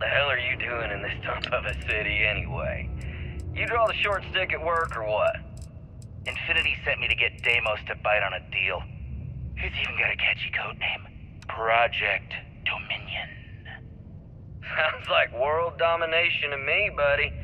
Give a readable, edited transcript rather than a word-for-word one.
The hell are you doing in this dump of a city anyway? You draw the short stick at work or what? Infinity sent me to get Deimos to bite on a deal. He's even got a catchy code name. Project Dominion. Sounds like world domination to me, buddy.